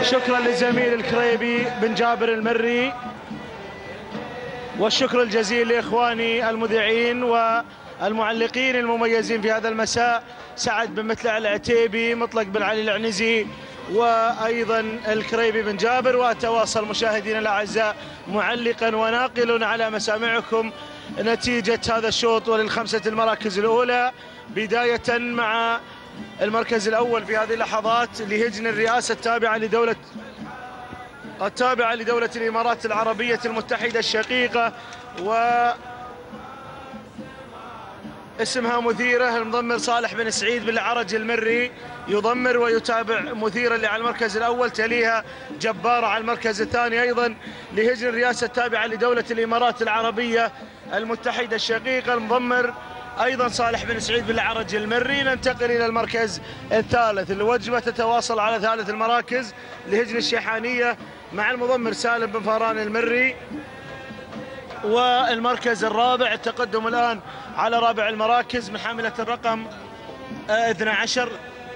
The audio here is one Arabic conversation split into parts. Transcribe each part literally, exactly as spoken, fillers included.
شكرا للزميل الكريبي بن جابر المري، والشكر الجزيل لاخواني المذيعين والمعلقين المميزين في هذا المساء، سعد بن متلع العتيبي، مطلق بن علي العنزي، وايضا الكريبي بن جابر. واتواصل مشاهدينا الاعزاء معلقا وناقل على مسامعكم نتيجة هذا الشوط وللخمسة المراكز الأولى، بداية مع المركز الأول في هذه اللحظات لهجن الرئاسة التابعة لدولة التابعة لدولة الإمارات العربية المتحدة الشقيقة، و اسمها مثيرة المضمر صالح بن سعيد بن العرج المري، يضمر ويتابع مثيرة اللي على المركز الأول، تليها جبارة على المركز الثاني أيضا لهجن الرئاسة التابعة لدولة الإمارات العربية المتحدة الشقيقة، المضمر أيضا صالح بن سعيد بن العرج المري. ننتقل إلى المركز الثالث، الوجبة تتواصل على ثالث المراكز لهجن الشيحانية مع المضمر سالم بن فاران المري. والمركز الرابع، التقدم الآن على رابع المراكز من حاملة الرقم اثني عشر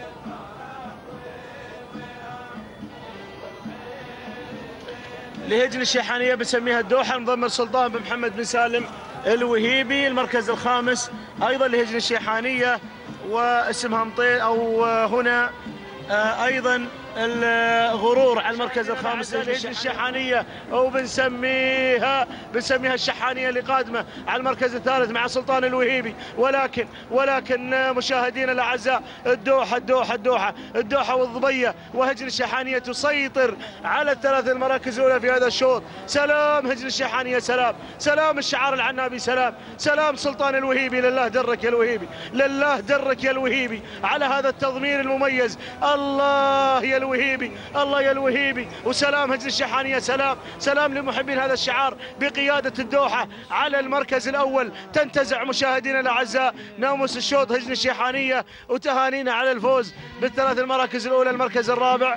لهجن الشيحانية بنسميها الدوحة، المضمر سلطان بن محمد بن سالم الوهيبي. المركز الخامس أيضا لهجن الشيحانية واسمها مطيل أو هنا أيضا الغرور على المركز الخامس لهجن الشيحانية، وبنسميها بنسميها الشحانية اللي قادمة على المركز الثالث مع سلطان الوهيبي. ولكن ولكن مشاهدينا الأعزاء، الدوحة الدوحة الدوحة الدوحة والضبية وهجن الشيحانية تسيطر على الثلاث المراكز الأولى في هذا الشوط. سلام هجن الشيحانية، سلام سلام الشعار العنابي، سلام سلام سلطان الوهيبي. لله درك يا الوهيبي، لله درك يا الوهيبي على هذا التضمير المميز. الله يا الوهيبي، الله يا الوهيبي. وسلام هجن الشيحانية، سلام سلام لمحبين هذا الشعار بقيادة الدوحة على المركز الأول. تنتزع مشاهدينا الأعزاء ناموس الشوط هجن الشيحانية، وتهانينا على الفوز بالثلاث المراكز الأولى. المركز الرابع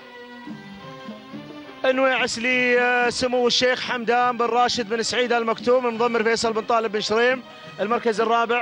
انويعس لسمو الشيخ حمدان بن راشد بن سعيد المكتوم، المضمر فيصل بن طالب بن شريم. المركز الرابع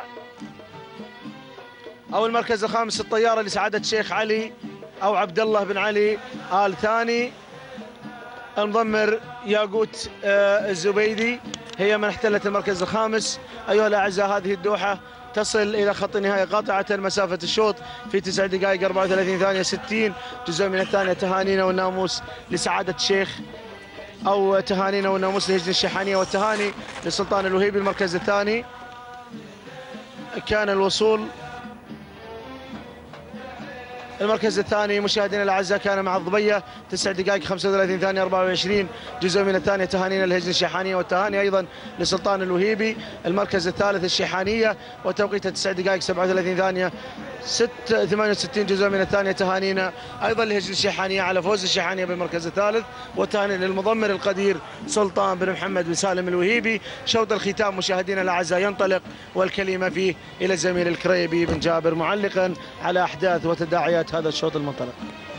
أو المركز الخامس الطيارة لسعادة الشيخ علي أو عبد الله بن علي آل ثاني، المضمر ياقوت الزبيدي، هي من احتلت المركز الخامس. أيها الأعزاء، هذه الدوحة تصل إلى خط النهاية قاطعة مسافة الشوط في تسع دقائق أربعة وثلاثين ثانية ستين جزء من الثانية. تهانينا والناموس لسعادة الشيخ أو تهانينا والناموس لهجن الشيحانية، والتهاني لسلطان الوهيبي. المركز الثاني كان الوصول المركز الثاني مشاهدينا الاعزاء كان مع الضبيه تسع دقائق خمسة وثلاثين ثانيه أربعة وعشرين جزء من الثانيه. تهانينا لهجن الشيحانيه، والتهاني ايضا لسلطان الوهيبي. المركز الثالث الشيحانيه وتوقيتها تسع دقائق سبعة وثلاثين ثانيه ثمانية وستين جزء من الثانيه. تهانينا ايضا لهجن الشيحانيه على فوز الشيحانيه بالمركز الثالث، وتهاني للمضمر القدير سلطان بن محمد بن سالم الوهيبي. شوط الختام مشاهدينا الاعزاء ينطلق، والكلمه فيه الى الزميل الكريبي بن جابر معلقا على احداث وتداعيات هذا الشوط المنطلق.